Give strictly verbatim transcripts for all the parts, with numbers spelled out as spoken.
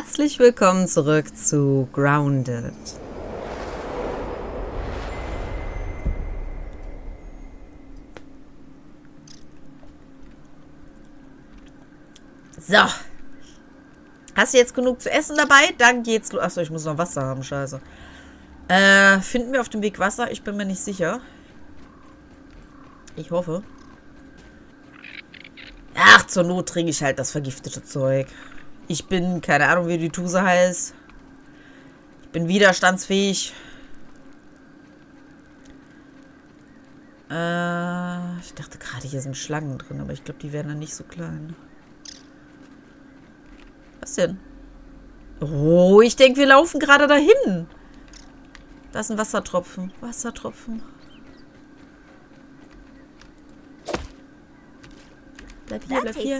Herzlich willkommen zurück zu Grounded. So. Hast du jetzt genug zu essen dabei? Dann geht's los. Achso, ich muss noch Wasser haben, scheiße. Äh, finden wir auf dem Weg Wasser? Ich bin mir nicht sicher. Ich hoffe. Ach, zur Not trinke ich halt das vergiftete Zeug. Ich bin, keine Ahnung, wie die Tuse heißt. Ich bin widerstandsfähig. Äh, ich dachte gerade, hier sind Schlangen drin, aber ich glaube, die werden dann nicht so klein. Was denn? Oh, ich denke, wir laufen gerade dahin. Da ist ein Wassertropfen. Wassertropfen. Bleib hier, bleib hier.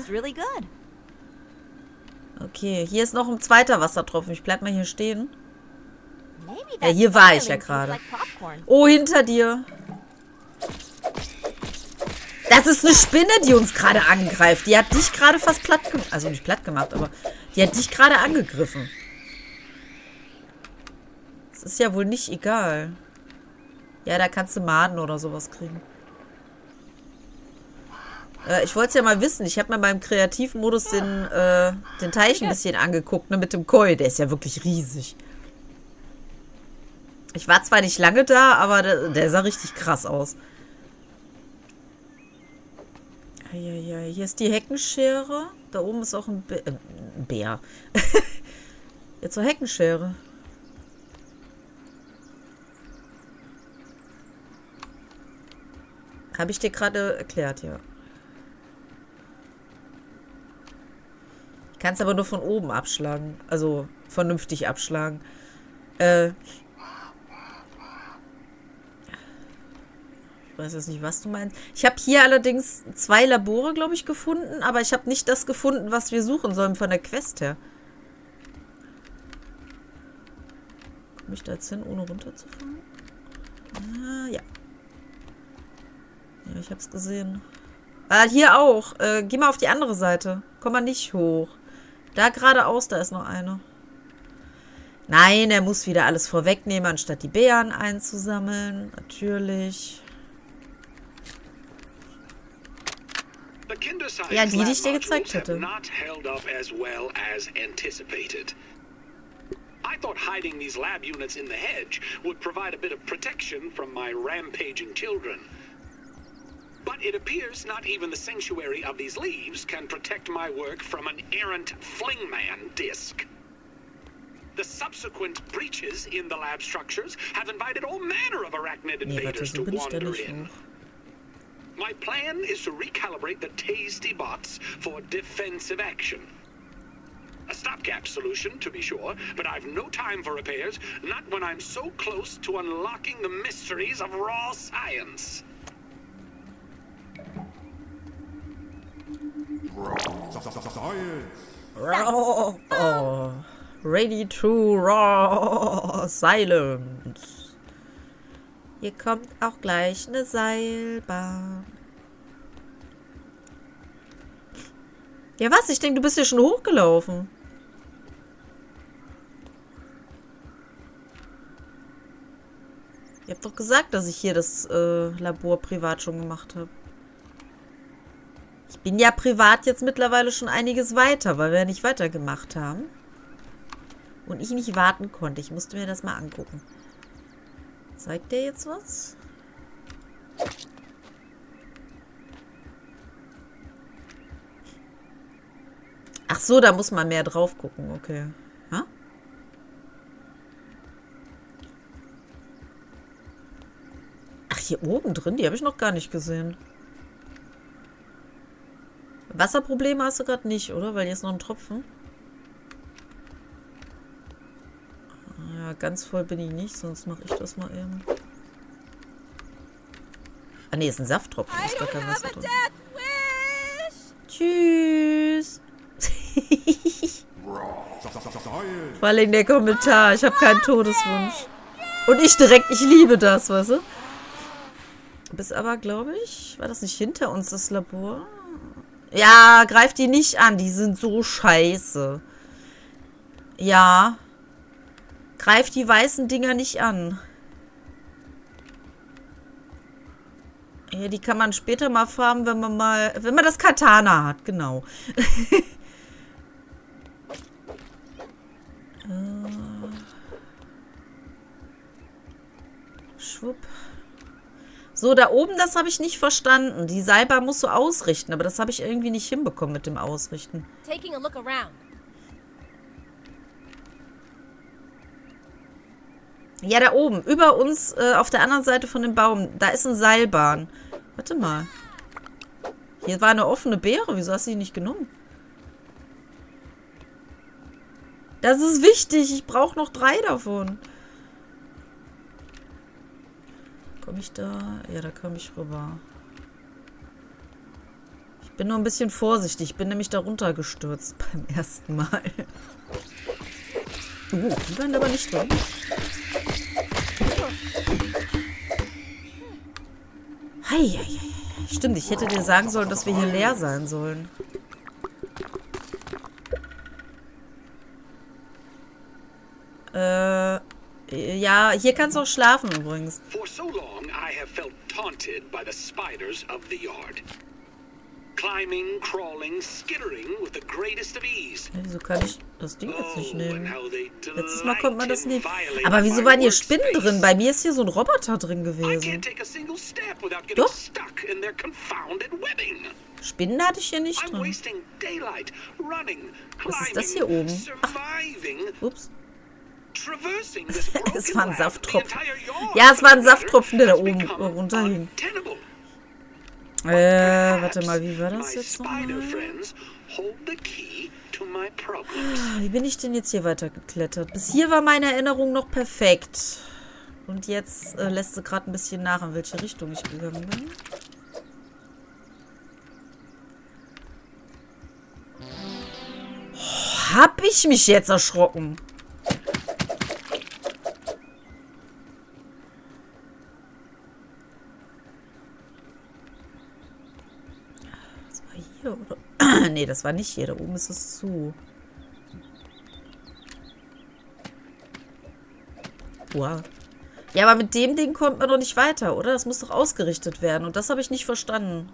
Okay, hier ist noch ein zweiter Wassertropfen. Ich bleib mal hier stehen. Ja, hier war ich ja gerade. Oh, hinter dir. Das ist eine Spinne, die uns gerade angreift. Die hat dich gerade fast platt gemacht. Also nicht platt gemacht, aber die hat dich gerade angegriffen. Das ist ja wohl nicht egal. Ja, da kannst du Maden oder sowas kriegen. Äh, ich wollte es ja mal wissen. Ich habe mir beim Kreativmodus den, äh, den Teich ein bisschen angeguckt, ne, mit dem Koi. Der ist ja wirklich riesig. Ich war zwar nicht lange da, aber der, der sah richtig krass aus. Ja, ja, hier ist die Heckenschere. Da oben ist auch ein, Bär. Äh, ein Bär. Jetzt zur Heckenschere. Habe ich dir gerade erklärt, ja. Ich kann es aber nur von oben abschlagen. Also vernünftig abschlagen. Äh. Ich weiß jetzt nicht, was du meinst. Ich habe hier allerdings zwei Labore, glaube ich, gefunden. Aber ich habe nicht das gefunden, was wir suchen sollen von der Quest her. Komme ich da jetzt hin, ohne runterzufahren? Ah, ja. Ja, ich habe es gesehen. Ah, hier auch. Äh, geh mal auf die andere Seite. Komm mal nicht hoch. Da geradeaus, da ist noch eine. Nein, er muss wieder alles vorwegnehmen, anstatt die Beeren einzusammeln. Natürlich. Ja, die, die ich dir gezeigt hätte. I thought hiding these lab units in the hedge would provide a bit of protection from my rampaging children. But it appears not even the sanctuary of these leaves can protect my work from an errant flingman disc. The subsequent breaches in the lab structures have invited all manner of arachnid invaders to wander in. My plan is to recalibrate the tasty bots for defensive action. A stopgap solution, to be sure, but I've no time for repairs, not when I'm so close to unlocking the mysteries of raw science. Raw, oh, ready to raw silence. Hier kommt auch gleich eine Seilbahn. Ja, was? Ich denke, du bist hier schon hochgelaufen. Ihr habt doch gesagt, dass ich hier das äh, Labor privat schon gemacht habe. Ich bin ja privat jetzt mittlerweile schon einiges weiter, weil wir ja nicht weitergemacht haben. Und ich nicht warten konnte. Ich musste mir das mal angucken. Zeigt der jetzt was? Ach so, da muss man mehr drauf gucken. Okay. Ha? Ach, hier oben drin? Die habe ich noch gar nicht gesehen. Wasserprobleme hast du gerade nicht, oder? Weil hier ist noch ein Tropfen. Ja, ganz voll bin ich nicht, sonst mache ich das mal eben. Ah, nee, ist ein Safttropfen. Ist gar kein Wasser drin. Tschüss. Vor allem der Kommentar. Ich habe keinen Todeswunsch. Und ich direkt, ich liebe das, weißt du? Du bist aber, glaube ich, war das nicht hinter uns, das Labor? Ja, greif die nicht an. Die sind so scheiße. Ja. Greif die weißen Dinger nicht an. Ja, die kann man später mal farmen, wenn man mal... Wenn man das Katana hat, genau. äh. Schwupp. So, da oben, das habe ich nicht verstanden. Die Seilbahn musst du ausrichten, aber das habe ich irgendwie nicht hinbekommen mit dem Ausrichten. Taking a look around. Ja, da oben, über uns, äh, auf der anderen Seite von dem Baum, da ist eine Seilbahn. Warte mal. Hier war eine offene Beere, wieso hast du die nicht genommen? Das ist wichtig, ich brauche noch drei davon. Komme ich da? Ja, da komme ich rüber. Ich bin nur ein bisschen vorsichtig, ich bin nämlich da runtergestürzt beim ersten Mal. Uh, die waren aber nicht drin. Hei, hei, hei. Stimmt, ich hätte dir sagen sollen, dass wir hier leer sein sollen. Äh, ja, hier kannst du auch schlafen übrigens. For so long I have felt taunted by the spiders of the yard. Climbing, crawling, skittering with the greatest of ease. Ja, wieso kann ich das Ding jetzt nicht Oh, nehmen? and how they Letztes Mal konnte man das delight nehmen. in Aber wieso violating waren hier my Spinnen workspace. drin? Bei mir ist hier so ein Roboter drin I gewesen. can't take a single step without getting Doch. stuck in their confounded webbing. Spinnen hatte ich hier nicht I'm drin. wasting daylight running, Was climbing, ist das hier oben? surviving, Ups. traversing this Es broken war ein lab. Safttropfen. The entire yard, Ja, es war ein for that matter, Safttropfen, der da has oben become runterhing. untenable. Äh, warte mal, wie war das My jetzt spider nochmal? friends hold the key to my problems. Wie bin ich denn jetzt hier weitergeklettert? Bis hier war meine Erinnerung noch perfekt. Und jetzt äh, lässt sie gerade ein bisschen nach, in welche Richtung ich gegangen bin. Oh, hab ich mich jetzt erschrocken? Das war hier, oder? Nee, das war nicht hier. Da oben ist es zu. Wow. Ja, aber mit dem Ding kommt man doch nicht weiter, oder? Das muss doch ausgerichtet werden. Und das habe ich nicht verstanden.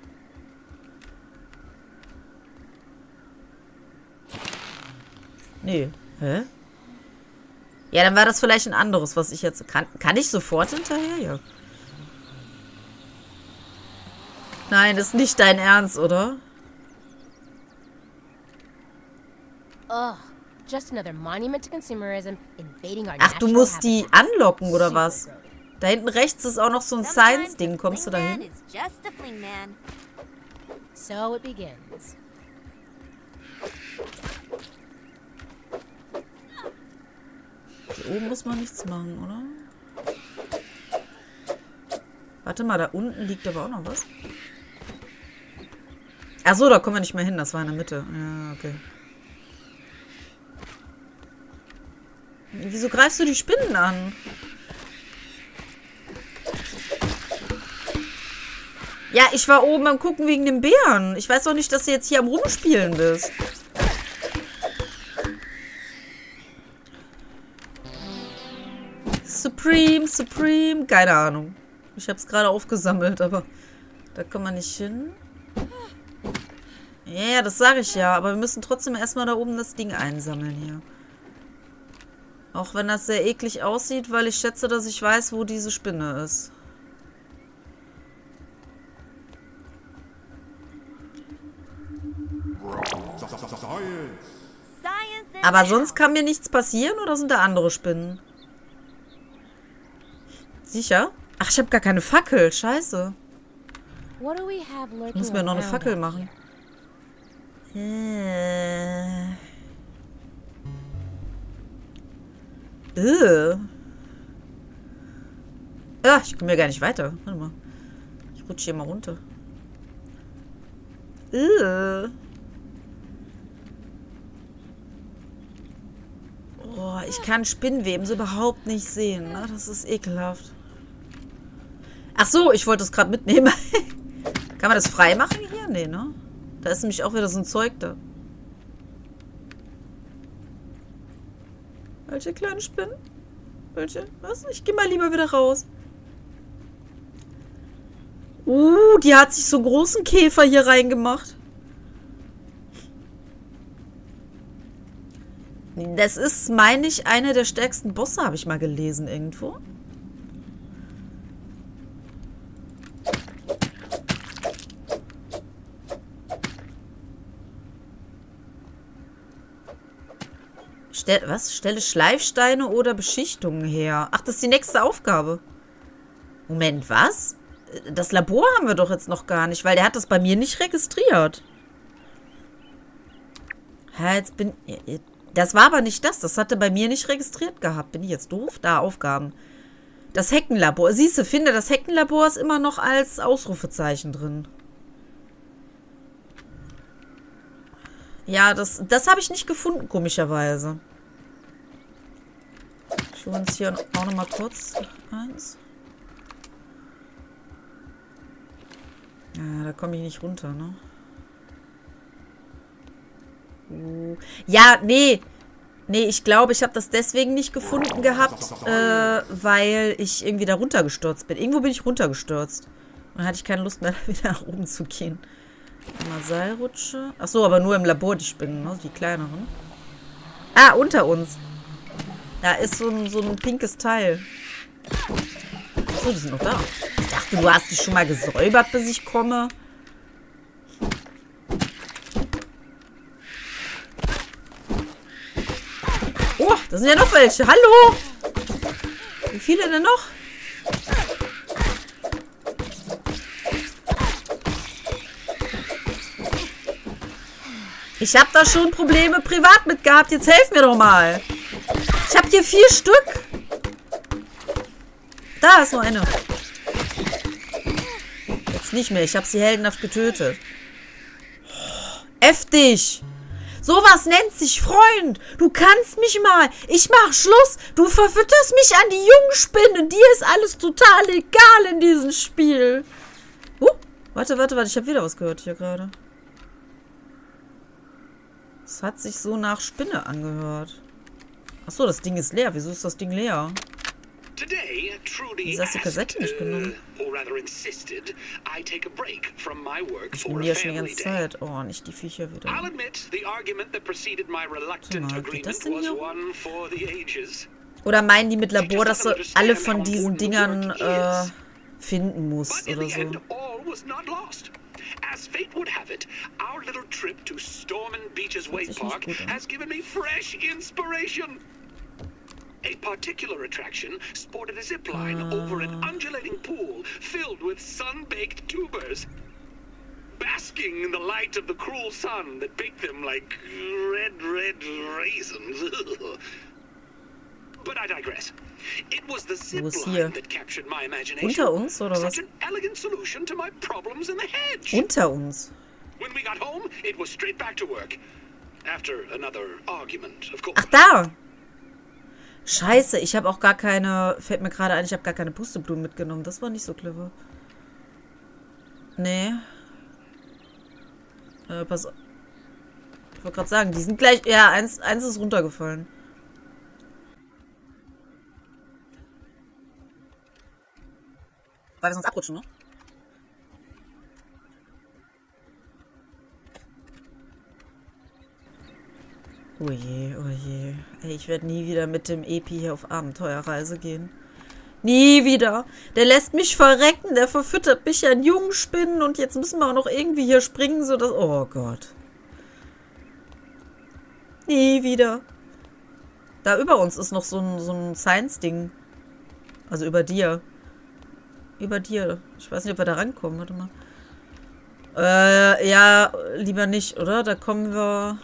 Nee. Hä? Ja, dann war das vielleicht ein anderes, was ich jetzt... Kann, kann ich sofort hinterher? Ja. Nein, das ist nicht dein Ernst, oder? Ugh. Just another monument to consumerism invading our Ach, du natural musst die habitat. anlocken, oder Super was? grody. Da hinten rechts ist auch noch so ein Science-Ding. Kommst du da hin? Is just a fling man. So it begins. Hier oben muss man nichts machen, oder? Warte mal, da unten liegt aber auch noch was. Ach so, da kommen wir nicht mehr hin. Das war in der Mitte. Ja, okay. Wieso greifst du die Spinnen an? Ja, ich war oben am Gucken wegen dem Bären. Ich weiß doch nicht, dass du jetzt hier am Rumspielen bist. Supreme, Supreme. Keine Ahnung. Ich habe es gerade aufgesammelt, aber da kann man nicht hin. Ja, ja, das sage ich ja. Aber wir müssen trotzdem erstmal da oben das Ding einsammeln hier. Auch wenn das sehr eklig aussieht, weil ich schätze, dass ich weiß, wo diese Spinne ist. Science in Aber the sonst house. kann mir nichts passieren, oder sind da andere Spinnen? Sicher? Ach, ich habe gar keine Fackel. Scheiße. What do we have lurking Ich muss mir noch eine around Fackel out machen. here? Äh. Äh. Ah, ich komme ja gar nicht weiter. Warte mal. Ich rutsche hier mal runter. Äh. Oh, ich kann Spinnweben so überhaupt nicht sehen. Ne? Das ist ekelhaft. Ach so, ich wollte es gerade mitnehmen. Kann man das frei machen hier? Nee, ne? Da ist nämlich auch wieder so ein Zeug da. Welche kleinen Spinnen? Welche? Was? Ich gehe mal lieber wieder raus. Uh, die hat sich so einen großen Käfer hier reingemacht. Das ist, meine ich, einer der stärksten Bosse, habe ich mal gelesen irgendwo. Stell, was? Stelle Schleifsteine oder Beschichtungen her. Ach, das ist die nächste Aufgabe. Moment, was? Das Labor haben wir doch jetzt noch gar nicht, weil der hat das bei mir nicht registriert. Ja, jetzt bin... Das war aber nicht das. Das hatte bei mir nicht registriert gehabt. Bin ich jetzt doof? Da, Aufgaben. Das Heckenlabor. Siehst du, finde, das Heckenlabor ist immer noch als Ausrufezeichen drin. Ja, das, das habe ich nicht gefunden, komischerweise. Ich hole uns hier auch noch mal kurz eins. Ja, da komme ich nicht runter, ne? Uh. Ja, nee. Nee, ich glaube, ich habe das deswegen nicht gefunden gehabt, äh, weil ich irgendwie da runtergestürzt bin. Irgendwo bin ich runtergestürzt. Und dann hatte ich keine Lust mehr, wieder nach oben zu gehen. Mal Seilrutsche. Achso, aber nur im Labor die Spinnen, ne? Die kleineren. Ah, unter uns. Da ist so ein, so ein pinkes Teil. Achso, die sind noch da. Ich dachte, du hast dich schon mal gesäubert, bis ich komme. Oh, da sind ja noch welche. Hallo! Wie viele denn noch? Ich habe da schon Probleme privat mit gehabt. Jetzt helf mir doch mal. Ich habe hier vier Stück. Da ist noch eine. Jetzt nicht mehr. Ich habe sie heldenhaft getötet. F dich. Sowas nennt sich Freund. Du kannst mich mal. Ich mach Schluss. Du verfütterst mich an die Jungspinnen. Dir ist alles total egal in diesem Spiel. Uh, warte, warte, warte. Ich habe wieder was gehört hier gerade. Es hat sich so nach Spinne angehört. Achso, das Ding ist leer. Wieso ist das Ding leer? Today, Trudy Wieso hast du die Kassette nicht genommen? uh, or rather insisted, I take a break from my work Ich for bin a hier schon die family ganze day. Zeit. Oh, nicht die Viecher wieder. I'll admit, the argument that preceded my reluctant Warte mal, geht das agreement denn was hier? one for the ages. Oder meinen die mit Labor, dass du alle von diesen Dingern äh, finden musst But in oder the so? end, all was not lost. As fate would have it, our little trip to Stormont Beach's hört Wake sich nicht Park gut an. has given me fresh inspiration. A particular attraction sported a zipline Ah. over an undulating pool filled with sun-baked tubers. Basking in the light of the cruel sun that baked them like red, red raisins. But I digress. It was the Wo ist hier? zipline that captured my imagination. Unter uns oder was? Such an elegant solution to my problems in the hedge. Unter uns. When we got home, it was straight back to work. After another argument, of course. Ach, da! Scheiße, ich habe auch gar keine... Fällt mir gerade ein, ich habe gar keine Pusteblumen mitgenommen. Das war nicht so clever. Nee. Äh, pass auf. Ich wollte gerade sagen, die sind gleich... Ja, eins, eins ist runtergefallen. Weil wir sonst abrutschen, ne? Oh je, oh je. Ey, ich werde nie wieder mit dem Epi hier auf Abenteuerreise gehen. Nie wieder. Der lässt mich verrecken, der verfüttert mich an Jungspinnen und jetzt müssen wir auch noch irgendwie hier springen, sodass... Oh Gott. Nie wieder. Da über uns ist noch so ein, so ein Science-Ding. Also über dir. Über dir. Ich weiß nicht, ob wir da rankommen. Warte mal. Äh, ja, lieber nicht, oder? Da kommen wir...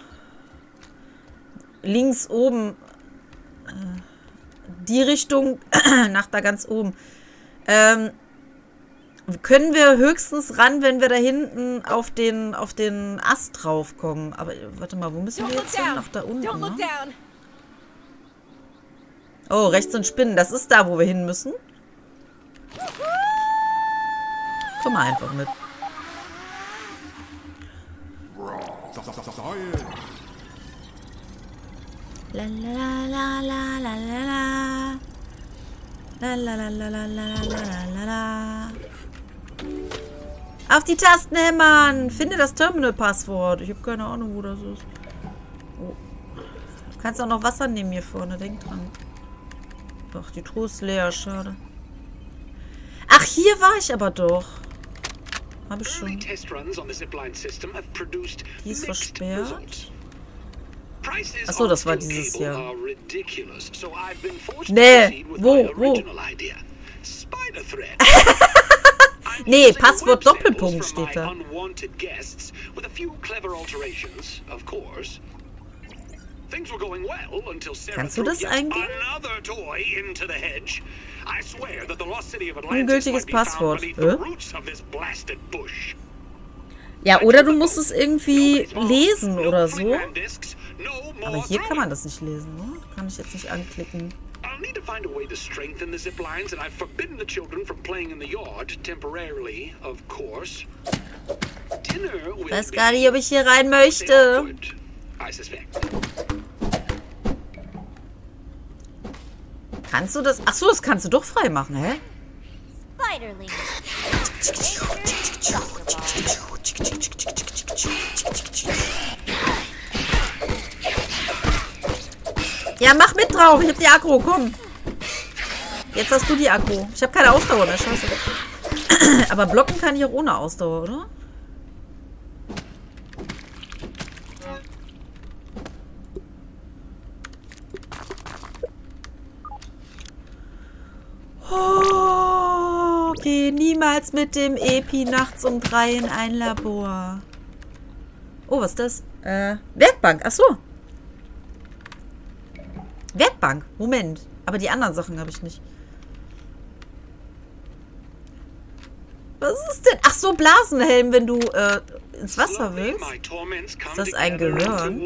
Links oben. Äh, die Richtung nach da ganz oben. Ähm, können wir höchstens ran, wenn wir da hinten auf den, auf den Ast draufkommen. Aber warte mal, wo müssen wir jetzt hin? Nach da unten, ne? Oh, rechts sind Spinnen. Das ist da, wo wir hin müssen. Komm mal einfach mit. La la la la la la la. La la la la la la la la la. Auf die Tasten hämmern! Finde das Terminal-Passwort. Ich habe keine Ahnung, wo das ist. Oh. Du kannst auch noch Wasser nehmen hier vorne. Denk dran. Ach, die Truhe ist leer. Schade. Ach, hier war ich aber doch. Habe ich schon. Die ist versperrt. Achso, das war dieses hier. Nee, wo, wo? Nee, Passwort Doppelpunkt steht da. Kannst du das eingeben? Ungültiges Passwort. Äh? Ja, oder du musst es irgendwie lesen oder so. Aber hier kann man das nicht lesen, ne? Kann ich jetzt nicht anklicken. I'll need to find a way to strengthen the zip lines, and I've forbidden the children from playing in the yard temporarily, of course. Dinner will weiß gar nicht, ob ich hier rein möchte. I suspect. Kannst du das? Ach so, das kannst du doch frei machen, hä? Spiderling. Ja, mach mit drauf. Ich hab die Aggro, komm. Jetzt hast du die Aggro. Ich habe keine Ausdauer mehr, scheiße. Aber blocken kann ich auch ohne Ausdauer, oder? Oh, geh niemals mit dem Epi nachts um drei in ein Labor. Oh, was ist das? Äh, Werkbank, ach so. Werkbank, Moment. Aber die anderen Sachen habe ich nicht. Was ist denn? Ach so, Blasenhelm, wenn du äh, ins Wasser willst. Ist das ein Gehirn?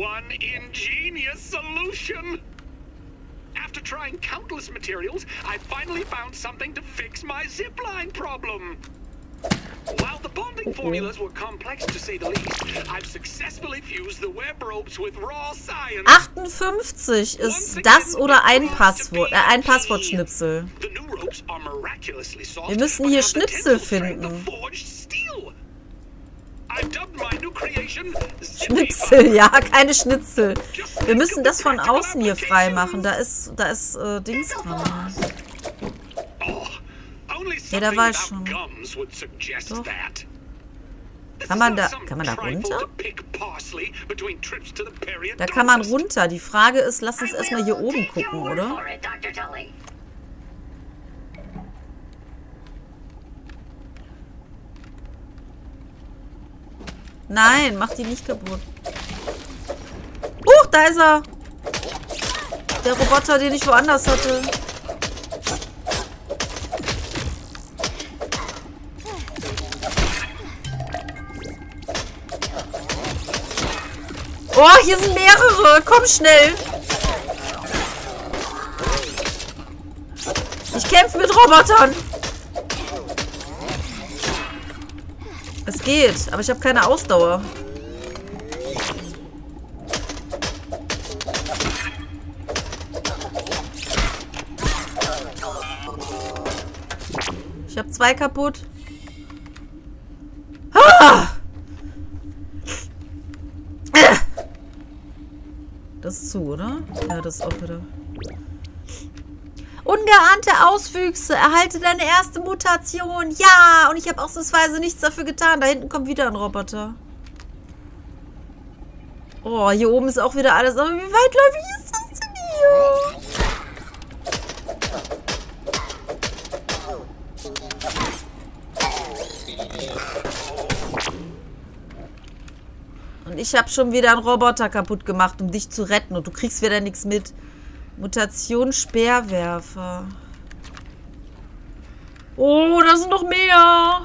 After trying countless materials, I finally found something to fix my zipline problem. While the bonding formulas were complex to say the least, I've successfully fused the web ropes with raw science. achtundfünfzig ist das oder ein Passwort, äh, ein Passwortschnipsel. Wir müssen hier Schnipsel finden. Schnipsel, ja, keine Schnitzel. Wir müssen das von außen hier frei machen. Da ist, da ist äh, Dings dran. Ja, da war ich schon. Doch. Kann man da, kann man da runter? Da kann man runter. Die Frage ist, lass uns erstmal hier oben gucken, oder? Nein, mach die nicht kaputt. Huch, da ist er. Der Roboter, den ich woanders hatte. Oh, hier sind mehrere. Komm schnell. Ich kämpfe mit Robotern. Es geht, aber ich habe keine Ausdauer. Ich habe zwei kaputt. Ah! Das ist zu, oder? Ja, das ist auch wieder. Ungeahnte Auswüchse. Erhalte deine erste Mutation. Ja, und ich habe ausnahmsweise nichts dafür getan. Da hinten kommt wieder ein Roboter. Oh, hier oben ist auch wieder alles. Aber wie weitläufig ist das denn hier? Und ich habe schon wieder einen Roboter kaputt gemacht, um dich zu retten. Und du kriegst wieder nichts mit. Mutation Speerwerfer. Oh, da sind noch mehr.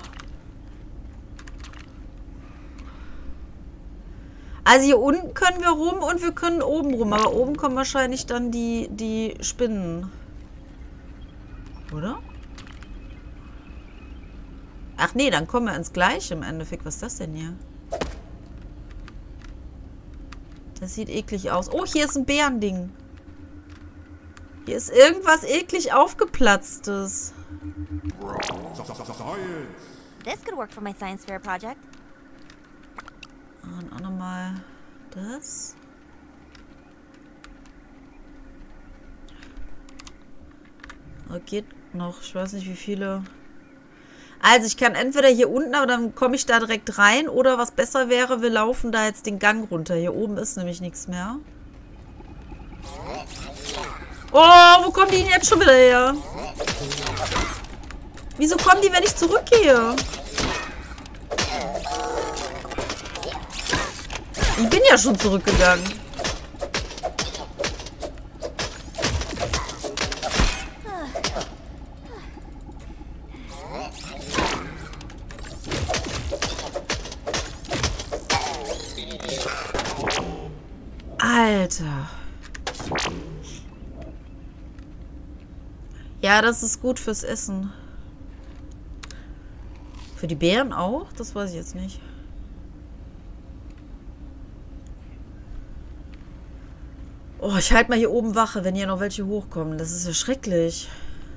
Also hier unten können wir rum und wir können oben rum. Aber oben kommen wahrscheinlich dann die, die Spinnen. Oder? Ach nee, dann kommen wir ins Gleiche im Endeffekt. Was ist das denn hier? Das sieht eklig aus. Oh, hier ist ein Bärending. Hier ist irgendwas eklig aufgeplatztes. This could work for my science fair project. Und auch nochmal das. Oh, geht noch. Ich weiß nicht, wie viele. Also, ich kann entweder hier unten, aber dann komme ich da direkt rein. Oder was besser wäre, wir laufen da jetzt den Gang runter. Hier oben ist nämlich nichts mehr. Oh, wo kommen die denn jetzt schon wieder her? Wieso kommen die, wenn ich zurückgehe? Ich bin ja schon zurückgegangen. Alter. Ja, das ist gut fürs Essen. Für die Bären auch? Das weiß ich jetzt nicht. Oh, ich halte mal hier oben Wache, wenn hier noch welche hochkommen. Das ist ja schrecklich.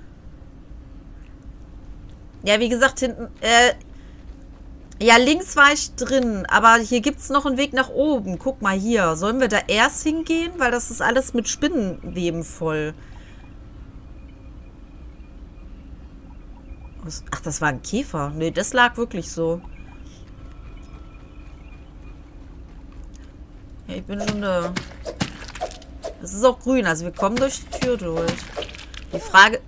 Ja, wie gesagt, hinten... Äh, ja, links war ich drin. Aber hier gibt es noch einen Weg nach oben. Guck mal hier. Sollen wir da erst hingehen? Weil das ist alles mit Spinnenweben voll. Was? Ach, das war ein Käfer. Nee, das lag wirklich so. Ja, ich bin schon da. Es ist auch grün, also wir kommen durch die Tür durch. Die Frage...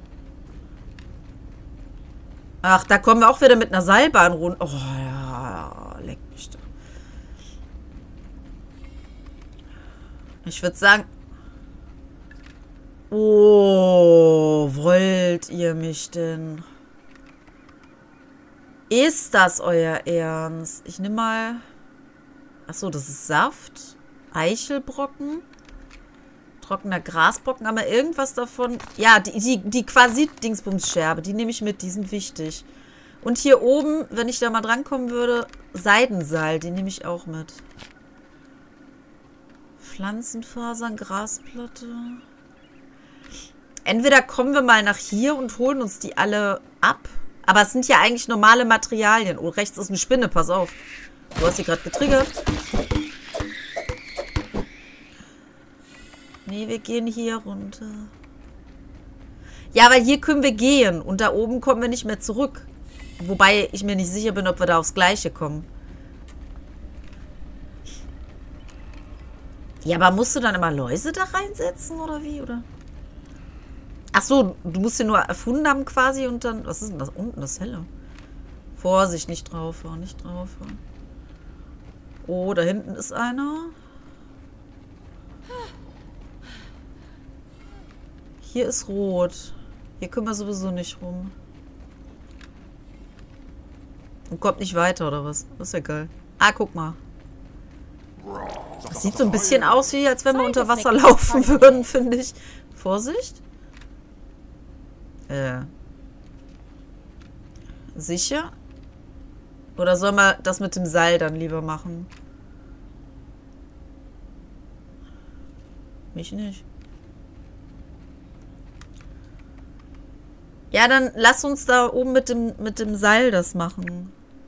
Ach, da kommen wir auch wieder mit einer Seilbahn runter. Oh, ja, leck mich da. Ich würde sagen... Oh, wollt ihr mich denn? Ist das euer Ernst? Ich nehme mal... Achso, das ist Saft. Eichelbrocken. Trockener Grasbrocken, aber irgendwas davon... Ja, die, die, die Quasit-Dingsbums-Scherbe, die nehme ich mit, die sind wichtig. Und hier oben, wenn ich da mal drankommen würde, Seidenseil, die nehme ich auch mit. Pflanzenfasern, Grasplatte. Entweder kommen wir mal nach hier und holen uns die alle ab. Aber es sind ja eigentlich normale Materialien. Oh, rechts ist eine Spinne, pass auf. Du hast sie gerade getriggert. Nee, wir gehen hier runter. Ja, weil hier können wir gehen. Und da oben kommen wir nicht mehr zurück. Wobei ich mir nicht sicher bin, ob wir da aufs Gleiche kommen. Ja, aber musst du dann immer Läuse da reinsetzen, oder wie? Oder? Ach so, du musst sie nur erfunden haben quasi und dann... Was ist denn das unten, das Helle? Vorsicht, nicht draufhauen, nicht draufhauen. Oh, da hinten ist einer. Hier ist rot. Hier können wir sowieso nicht rum. Und kommt nicht weiter, oder was? Das ist ja geil. Ah, guck mal. Das sieht so ein bisschen aus, wie als wenn wir unter Wasser laufen würden, finde ich. Vorsicht. Äh. Sicher? Oder sollen wir das mit dem Seil dann lieber machen? Mich nicht. Ja, dann lass uns da oben mit dem, mit dem Seil das machen.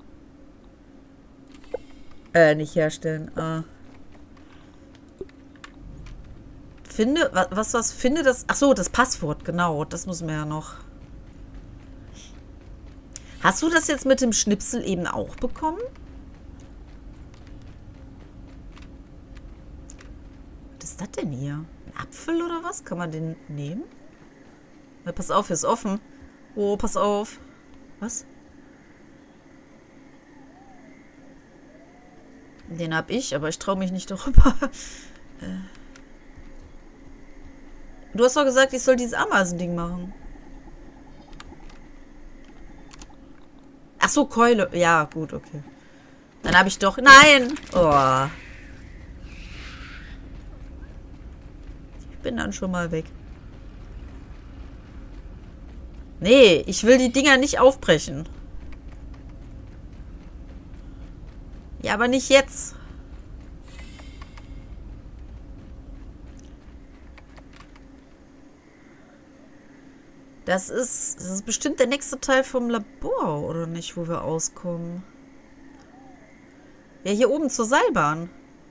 Äh, nicht herstellen. Ah. Finde, was, was, was, finde das... Ach so, das Passwort, genau. Das müssen wir ja noch. Hast du das jetzt mit dem Schnipsel eben auch bekommen? Was ist das denn hier? Ein Apfel oder was? Kann man den nehmen? Ja, pass auf, hier ist offen. Oh, pass auf. Was? Den hab ich, aber ich traue mich nicht darüber. Du hast doch gesagt, ich soll dieses Ameisending machen. Ach so, Keule. Ja, gut, okay. Dann habe ich doch... Nein! Oh. Ich bin dann schon mal weg. Nee, ich will die Dinger nicht aufbrechen. Ja, aber nicht jetzt. Das ist, das ist bestimmt der nächste Teil vom Labor, oder nicht, wo wir auskommen. Ja, hier oben zur Seilbahn.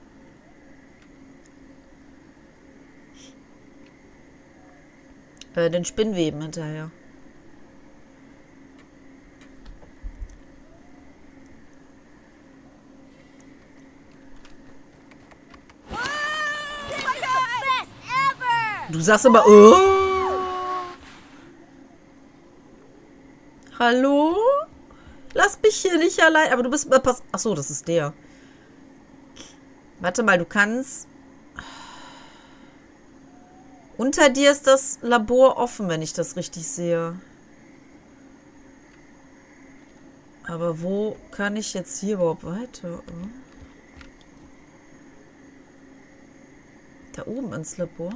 Äh, den Spinnweben hinterher. Du sagst immer, oh. Hallo? Lass mich hier nicht allein. Aber du bist... Pass, achso, das ist der. Warte mal, du kannst... Unter dir ist das Labor offen, wenn ich das richtig sehe. Aber wo kann ich jetzt hier überhaupt weiter? Da oben ins Labor?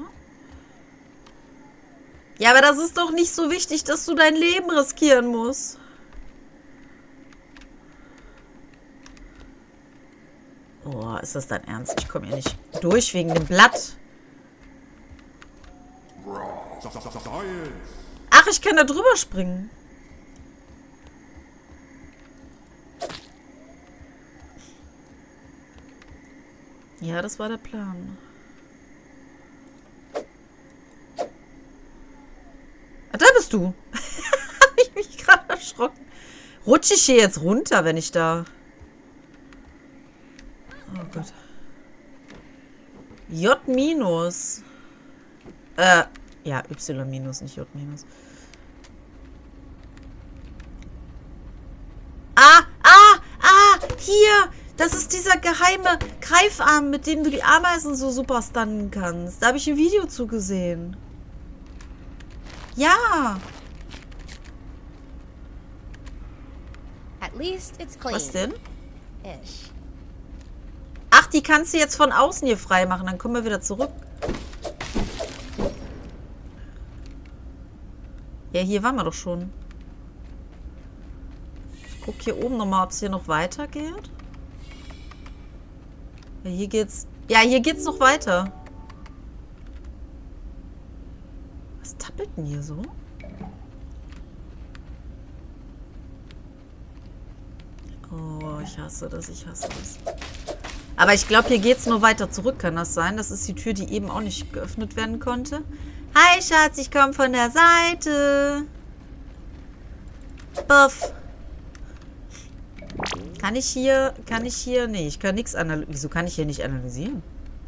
Ja, aber das ist doch nicht so wichtig, dass du dein Leben riskieren musst. Oh, ist das dein Ernst? Ich komme hier nicht durch wegen dem Blatt. Ach, ich kann da drüber springen. Ja, das war der Plan. Ah, da bist du. Habe ich mich gerade erschrocken. Rutsche ich hier jetzt runter, wenn ich da... Oh Gott. J minus. Äh, ja, Y minus, nicht J minus. Ah, ah, ah, hier. Das ist dieser geheime Greifarm, mit dem du die Ameisen so super stunnen kannst. Da habe ich ein Video zugesehen. Ja. At least it's clean. Was denn? Ish. Ach, die kannst du jetzt von außen hier frei machen. Dann kommen wir wieder zurück. Ja, hier waren wir doch schon. Ich gucke hier oben nochmal, ob es hier noch weiter geht. Ja, hier geht's... Ja, hier geht's noch weiter. Was tappelt denn hier so? Oh, ich hasse das, ich hasse das. Aber ich glaube, hier geht's nur weiter zurück, kann das sein? Das ist die Tür, die eben auch nicht geöffnet werden konnte. Hi, Schatz, ich komme von der Seite. Buff. Kann ich hier, kann ich hier, nee, ich kann nichts analysieren. Wieso kann ich hier nicht analysieren?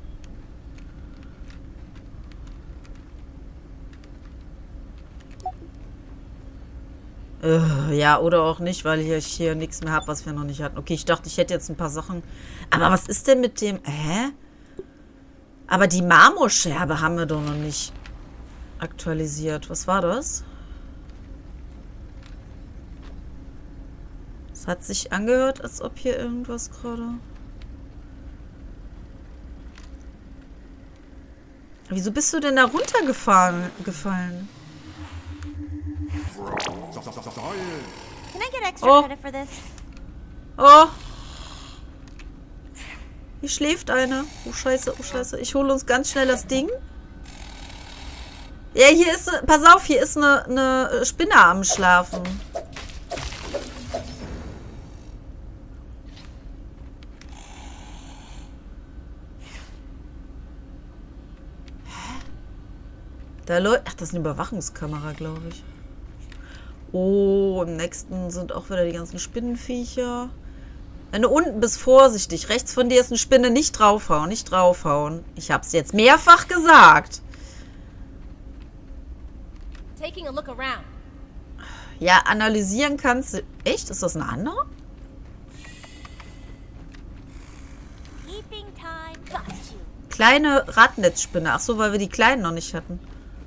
Äh, ja, oder auch nicht, weil ich hier nichts mehr habe, was wir noch nicht hatten. Okay, ich dachte, ich hätte jetzt ein paar Sachen. Aber was ist denn mit dem, hä? Aber die Marmorscherbe haben wir doch noch nicht aktualisiert. Was war das? Es hat sich angehört, als ob hier irgendwas gerade... Wieso bist du denn da runtergefahren, gefallen? Can I get extra Oh. credit for this? Oh. Hier schläft eine. Oh Scheiße, oh Scheiße. Ich hole uns ganz schnell das Ding. Ja, hier ist... Pass auf, hier ist eine, eine Spinne am Schlafen. Da läuft... Ach, das ist eine Überwachungskamera, glaube ich. Oh, im nächsten sind auch wieder die ganzen Spinnenviecher. Wenn du unten bist, vorsichtig. Rechts von dir ist eine Spinne. Nicht draufhauen, nicht draufhauen. Ich hab's jetzt mehrfach gesagt. Taking a look around. Ja, analysieren kannst du... Echt? Ist das eine andere? Keeping time. Got you. Kleine Radnetzspinne. Ach so, weil wir die kleinen noch nicht hatten.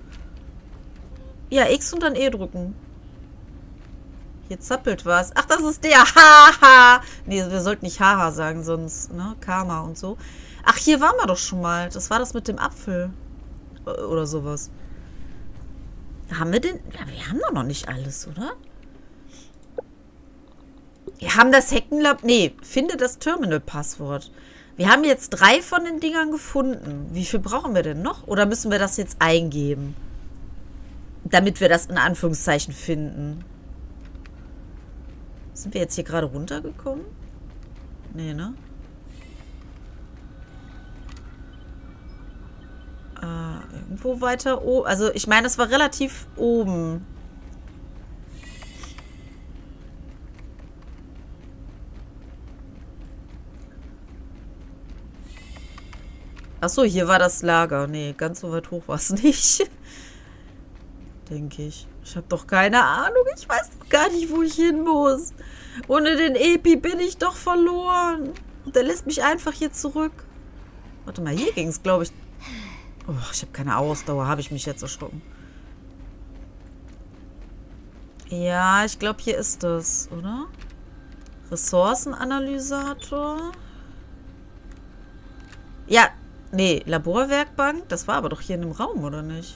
Ja, X und dann E drücken. Hier zappelt was. Ach, das ist der. Haha. Nee, wir sollten nicht Haha sagen, sonst, ne? Karma und so. Ach, hier waren wir doch schon mal. Das war das mit dem Apfel. Oder sowas. Haben wir den? Ja, wir haben doch noch nicht alles, oder? Wir haben das Heckenlab... Nee, finde das Terminal-Passwort. Wir haben jetzt drei von den Dingern gefunden. Wie viel brauchen wir denn noch? Oder müssen wir das jetzt eingeben? damit wir das in Anführungszeichen finden. Sind wir jetzt hier gerade runtergekommen? Nee, ne? Äh, irgendwo weiter oben. Also, ich meine, es war relativ oben. Achso, hier war das Lager. Nee, ganz so weit hoch war es nicht. Denke ich. Ich habe doch keine Ahnung. Ich weiß doch gar nicht, wo ich hin muss. Ohne den Epi bin ich doch verloren. Und der lässt mich einfach hier zurück. Warte mal, hier ging es, glaube ich. Oh, ich habe keine Ausdauer. Habe ich mich jetzt erschrocken. Ja, ich glaube, hier ist das, oder? Ressourcenanalysator. Ja, nee, Laborwerkbank. Das war aber doch hier in dem Raum, oder nicht?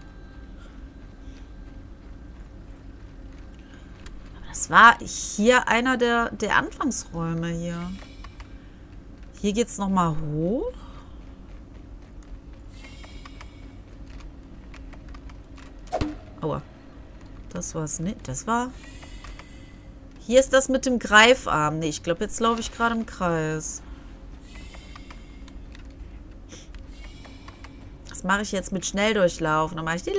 Das war hier einer der, der Anfangsräume hier. Hier geht es nochmal hoch. Aua. Das war es nicht. Das war... Hier ist das mit dem Greifarm. Nee, ich glaube, jetzt laufe ich gerade im Kreis. Das mache ich jetzt mit Schnelldurchlauf. Dann mache ich die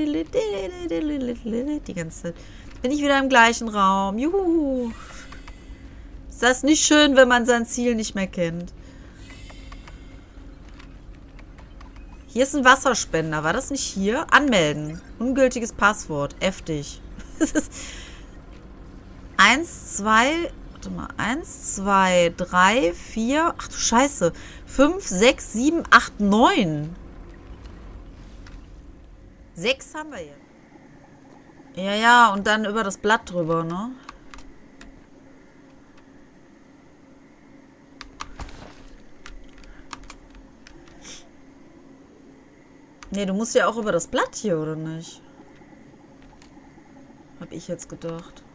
ganze Zeit. Bin ich wieder im gleichen Raum. Juhu. Ist das nicht schön, wenn man sein Ziel nicht mehr kennt? Hier ist ein Wasserspender. War das nicht hier? Anmelden. Ungültiges Passwort. Heftig. Eins, zwei, warte mal. Eins, zwei, drei, vier. Ach du Scheiße. Fünf, sechs, sieben, acht, neun. Sechs haben wir jetzt. Ja, ja, und dann über das Blatt drüber, ne? Nee, du musst ja auch über das Blatt hier, oder nicht? Hab ich jetzt gedacht.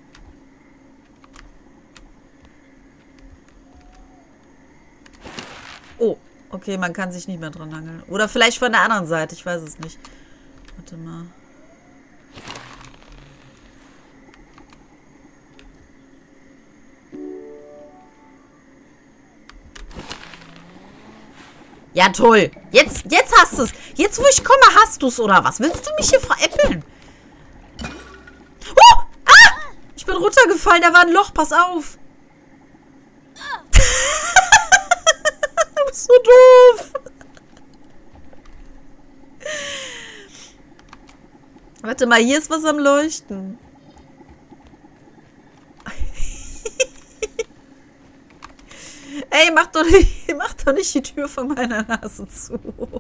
Oh, okay, man kann sich nicht mehr dran hangeln. Oder vielleicht von der anderen Seite, ich weiß es nicht. Warte mal. Ja, toll. Jetzt, jetzt hast du es. Jetzt, wo ich komme, hast du es, oder was? Willst du mich hier veräppeln? Oh! Ah! Ich bin runtergefallen. Da war ein Loch. Pass auf. Du bist so doof. Warte mal, hier ist was am Leuchten. Ey, mach doch, nicht, mach doch nicht die Tür von meiner Nase zu.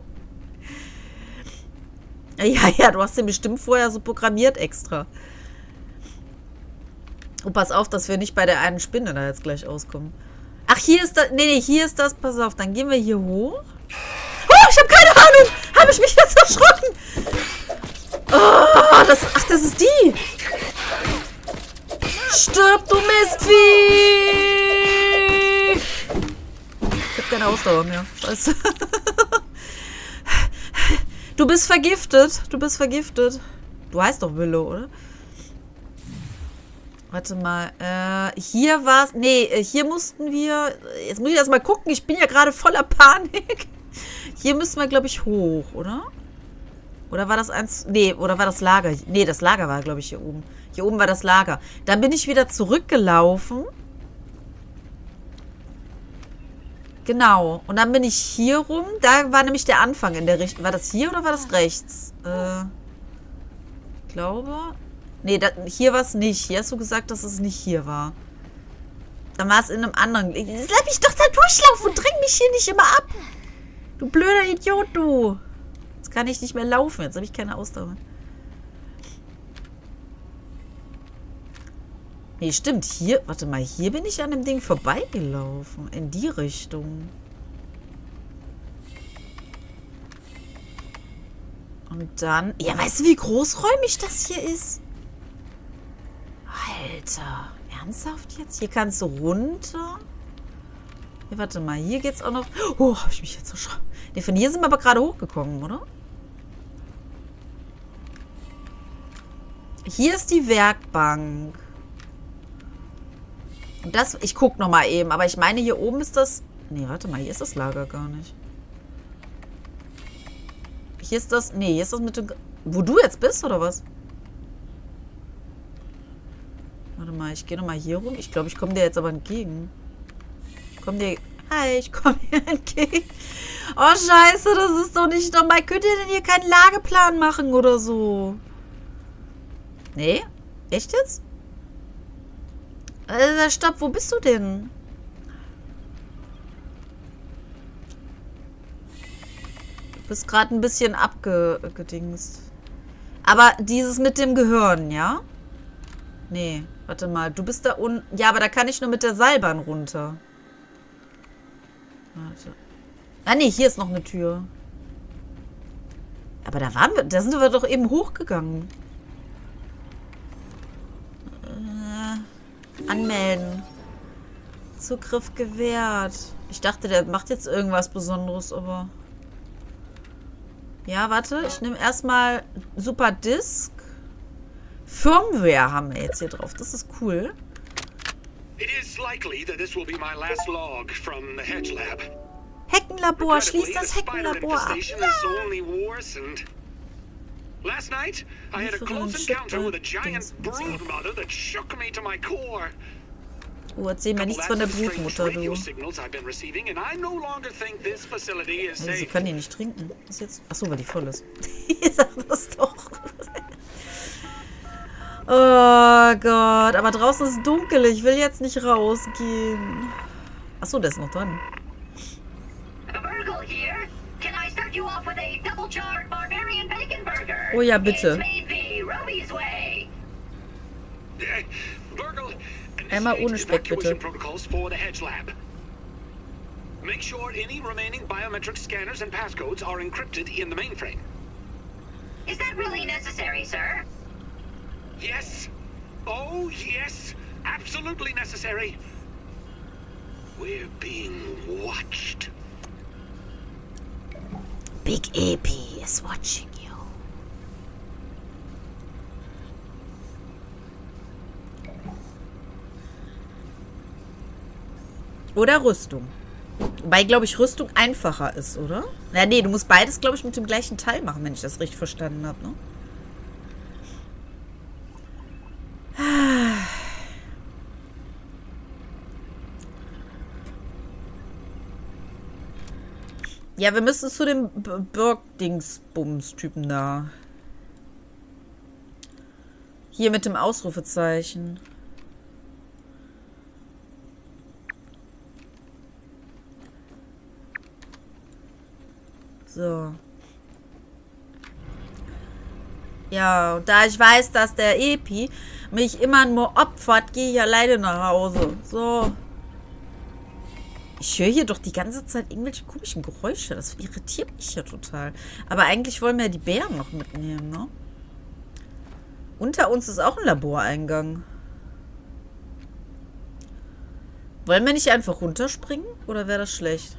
Ja, ja, du hast den bestimmt vorher so programmiert extra. Und pass auf, dass wir nicht bei der einen Spinne da jetzt gleich auskommen. Ach, hier ist das. Nee, nee, hier ist das. Pass auf, dann gehen wir hier hoch. Oh, ich habe keine Ahnung. Habe ich mich jetzt erschrocken? Oh, das. Ach, das ist die. Stirb, du Mistvieh! Ich hab keine Ausdauer mehr. Scheiße. Du bist vergiftet. Du bist vergiftet. Du heißt doch Willow, oder? Warte mal. Äh, hier war's. Nee, hier mussten wir. Jetzt muss ich erst mal gucken. Ich bin ja gerade voller Panik. Hier müssen wir, glaube ich, hoch, oder? Oder war das eins. Nee, oder war das Lager? Nee, das Lager war, glaube ich, hier oben. Hier oben war das Lager. Dann bin ich wieder zurückgelaufen. Genau. Und dann bin ich hier rum. Da war nämlich der Anfang in der Richtung. War das hier oder war das rechts? Äh, ich glaube. Nee, da, hier war es nicht. Hier hast du gesagt, dass es nicht hier war. Dann war es in einem anderen. Jetzt lass mich doch da durchlaufen und dräng mich hier nicht immer ab. Du blöder Idiot, du. Jetzt kann ich nicht mehr laufen. Jetzt habe ich keine Ausdauer. Nee, stimmt. Hier, warte mal, hier bin ich an dem Ding vorbeigelaufen. In die Richtung. Und dann... Ja, weißt du, wie großräumig das hier ist? Alter. Ernsthaft jetzt? Hier kannst du runter. Hier, warte mal, hier geht's auch noch... Oh, hab ich mich jetzt erschrocken. Nee, von hier sind wir aber gerade hochgekommen, oder? hier ist die Werkbank. Und das, ich guck noch mal eben, aber ich meine, hier oben ist das... Nee, warte mal, hier ist das Lager gar nicht. Hier ist das... Nee, hier ist das mit dem... Wo du jetzt bist, oder was? Warte mal, ich gehe noch mal hier rum. Ich glaube, ich komme dir jetzt aber entgegen. Ich komme dir... Hi, ich komme dir entgegen. Oh, scheiße, das ist doch nicht normal. Könnt ihr denn hier keinen Lageplan machen oder so? Nee? Echt jetzt? Äh, stopp, wo bist du denn? Du bist gerade ein bisschen abgedingst. Aber dieses mit dem Gehirn, ja? Nee, warte mal. Du bist da unten. Ja, aber da kann ich nur mit der Seilbahn runter. Warte. Ah, nee, hier ist noch eine Tür. Aber da waren wir. Da sind wir doch eben hochgegangen. Äh, anmelden. Zugriff gewährt. Ich dachte, der macht jetzt irgendwas Besonderes, aber... Ja, warte. Ich nehme erstmal Super Disk. Firmware haben wir jetzt hier drauf. Das ist cool. It is likely that this will be my last log from the Hedge Lab. Heckenlabor. Schließ das Heckenlabor ab. Last night, I had a close encounter with a giant broodmother that shook me to my core. Oh, erzähl mir nichts von der Brutmutter, du. Also, sie kann die nicht trinken. Das ist jetzt... Achso, weil die voll ist. Ihr sagt das doch. Oh Gott, aber draußen ist es dunkel. Ich will jetzt nicht rausgehen. Achso, der ist noch dran. Oh ja, bitte. Einmal ohne Speck, bitte. Make sure any remaining biometric scanners and passcodes are encrypted in the mainframe. Is that really necessary, sir? Yes. Oh, yes. Absolutely necessary. We're being watched. Big A P is watching you. Oder Rüstung. Wobei, glaube ich, Rüstung einfacher ist, oder? Ja, nee, du musst beides, glaube ich, mit dem gleichen Teil machen, wenn ich das richtig verstanden habe, ne? Ja, wir müssen zu dem Burg-Dingsbums-Typen da. Hier mit dem Ausrufezeichen. So. Ja, und da ich weiß, dass der Epi mich immer nur opfert, gehe ich alleine nach Hause. So. Ich höre hier doch die ganze Zeit irgendwelche komischen Geräusche. Das irritiert mich ja total. Aber eigentlich wollen wir ja die Bären noch mitnehmen, ne? Unter uns ist auch ein Laboreingang. Wollen wir nicht einfach runterspringen? Oder wäre das schlecht?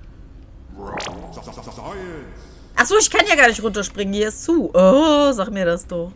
Achso, ich kann ja gar nicht runterspringen. Hier ist zu. Oh, sag mir das doch.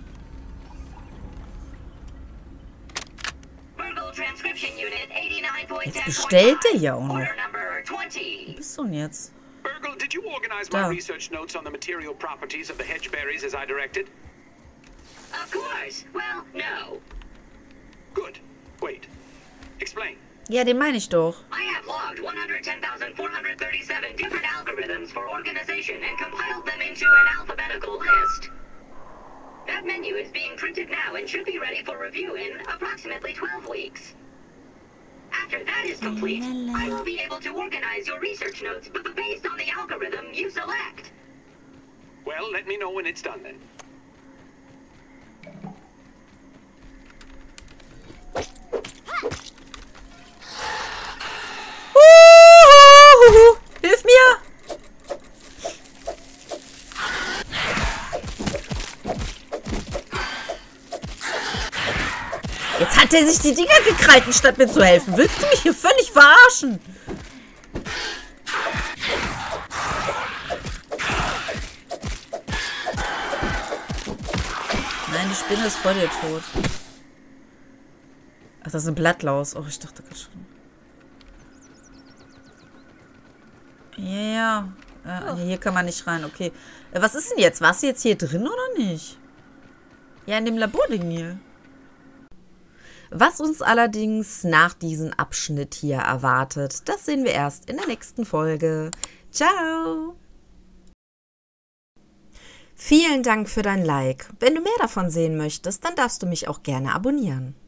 Jetzt bestellt er ja auch noch. Wo bist du denn jetzt? Burgle, did you organize Da. my research notes on the material properties of the hedge berries as I directed? Of course. Well, no. Good. Wait. Explain. Ja, den meine ich doch. I have logged one hundred ten thousand four hundred thirty-seven different algorithms for organization and compiled them into an alphabetical list. That menu is being printed now and should be ready for review in approximately twelve weeks. After that is complete, I will be able to organize your research notes b- based on the algorithm you select. Well, let me know when it's done then. Uhuhu. Hilf mir! Jetzt hat er sich die Dinger gekrallt, statt mir zu helfen. Willst du mich hier völlig verarschen? Nein, die Spinne ist vor dir tot. Ach, das ist eine Blattlaus. Oh, ich dachte gerade schon. Ja, ja. Äh, hier kann man nicht rein. Okay. Äh, was ist denn jetzt? Warst du jetzt hier drin oder nicht? Ja, in dem Labording hier. Was uns allerdings nach diesem Abschnitt hier erwartet, das sehen wir erst in der nächsten Folge. Ciao! Vielen Dank für dein Like. Wenn du mehr davon sehen möchtest, dann darfst du mich auch gerne abonnieren.